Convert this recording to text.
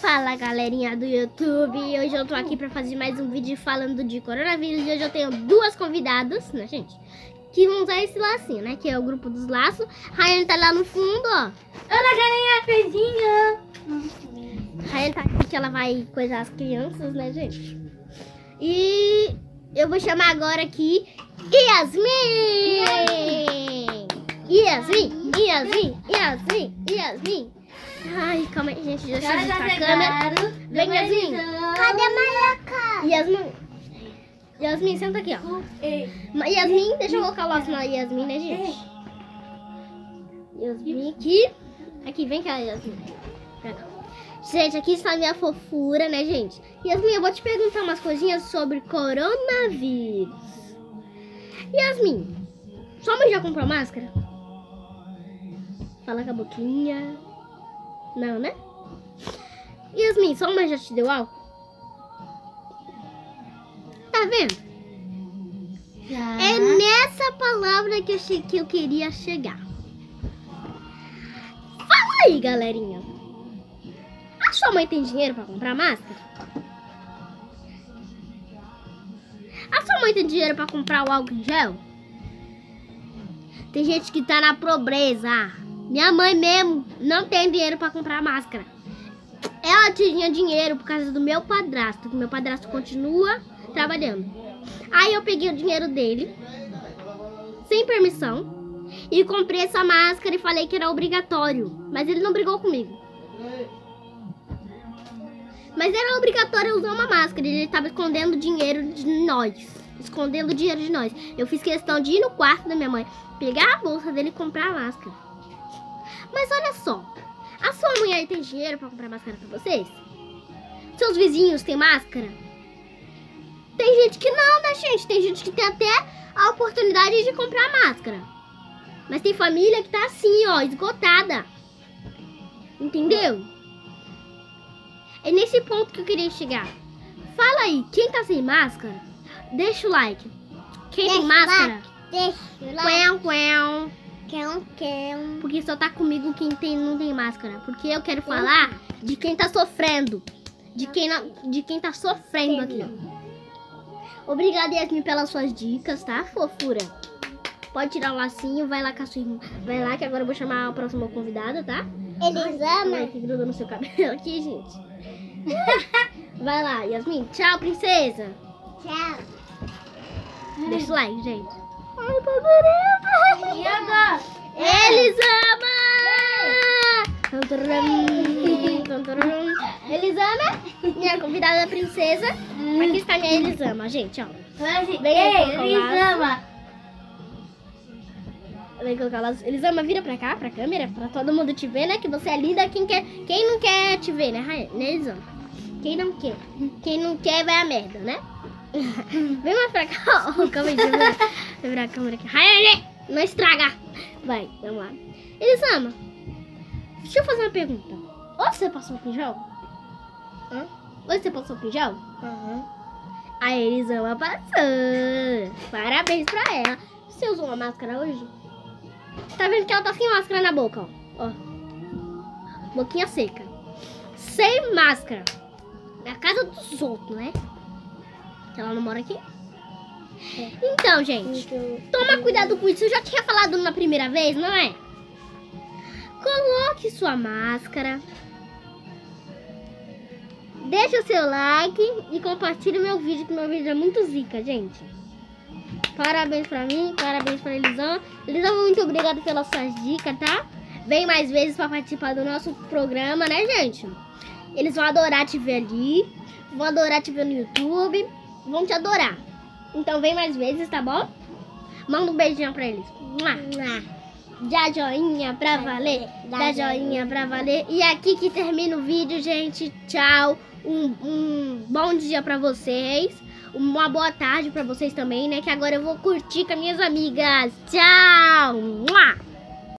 Fala galerinha do YouTube, hoje eu tô aqui pra fazer mais um vídeo falando de coronavírus. E hoje eu tenho duas convidadas, né gente, que vão usar esse lacinho, né, que é o grupo dos laços. Rayane tá lá no fundo, ó. Olá galerinha, beijinho. Rayane tá aqui que ela vai coisar as crianças, né gente. E eu vou chamar agora aqui Yasmin. Yasmin. Ai, calma aí, gente. Deixa eu ajustar a câmera. Vem, Yasmin. Cadê a Maraca? Yasmin, senta aqui, ó. Yasmin, deixa eu colocar o laço na Yasmin, né, gente? Yasmin aqui. Aqui, vem cá, Yasmin. Pra cá. Gente, aqui está a minha fofura, né, gente? Yasmin, eu vou te perguntar umas coisinhas sobre coronavírus. Yasmin, sua mãe já comprou máscara? Fala com a boquinha. Não, né? Yasmin, sua mãe já te deu álcool? Tá vendo? Já. É nessa palavra que eu queria chegar. Fala aí, galerinha. A sua mãe tem dinheiro pra comprar máscara? A sua mãe tem dinheiro pra comprar o álcool em gel? Tem gente que tá na pobreza. Minha mãe mesmo não tem dinheiro pra comprar máscara. Ela tinha dinheiro por causa do meu padrasto. Que meu padrasto continua trabalhando. Aí eu peguei o dinheiro dele, sem permissão, e comprei essa máscara e falei que era obrigatório. Mas ele não brigou comigo. Mas era obrigatório usar uma máscara. Ele estava escondendo dinheiro de nós. Escondendo dinheiro de nós. Eu fiz questão de ir no quarto da minha mãe, pegar a bolsa dele e comprar a máscara. Mas olha só, a sua mãe aí tem dinheiro pra comprar máscara pra vocês? Seus vizinhos têm máscara? Tem gente que não, né, gente? Tem gente que tem até a oportunidade de comprar máscara. Mas tem família que tá assim, ó, esgotada. Entendeu? É nesse ponto que eu queria chegar. Fala aí, quem tá sem máscara, deixa o like. Quem tem máscara, Deixa o like. Porque só tá comigo quem não tem máscara. Porque eu quero falar de quem tá sofrendo. De quem tá sofrendo aqui. Obrigada, Yasmin, pelas suas dicas, tá, fofura? Pode tirar o lacinho, vai lá com a sua irmã. Vai lá que agora eu vou chamar a próxima convidada, tá? Elisama. Que grudou no seu cabelo aqui, gente. Vai lá, Yasmin. Tchau, princesa. Tchau. Deixa o like, gente. Ai, tô adorando. E agora? Elisama, minha convidada princesa. Aqui está minha Elisama, gente, ó. Elisama. Vem colocar lá. Elisama, vira pra cá, pra câmera, pra todo mundo te ver, né? Que você é linda. Quem não quer te ver, né, Elisama? Quem não quer? Quem não quer vai a merda, né? Vem mais pra cá. Oh, calma aí, deixa eu virar a câmera aqui. Rayane, não estraga. Vai, vamos lá. Elisama, deixa eu fazer uma pergunta. Hoje você passou pinjal? Hoje você passou pinjal? A Elisama passou. Parabéns pra ela. Você usou uma máscara hoje? Tá vendo que ela tá sem máscara na boca, ó. Boquinha seca. Sem máscara. Na casa dos outros, né? Ela não mora aqui. Então, gente, toma cuidado com isso. Eu já tinha falado na primeira vez, não é? Coloque sua máscara. Deixa o seu like e compartilhe meu vídeo, que meu vídeo é muito zica, gente. Parabéns pra mim, parabéns pra Elisama. Elisama, muito obrigada pelas suas dicas, tá? Vem mais vezes pra participar do nosso programa, né, gente? Eles vão adorar te ver ali. Vão adorar te ver no YouTube. Vão te adorar. Então vem mais vezes, tá bom? Manda um beijinho pra eles. Dá joinha pra valer. Dá joinha pra valer. E aqui que termina o vídeo, gente. Tchau. Um bom dia pra vocês. Uma boa tarde pra vocês também, né? Que agora eu vou curtir com as minhas amigas. Tchau.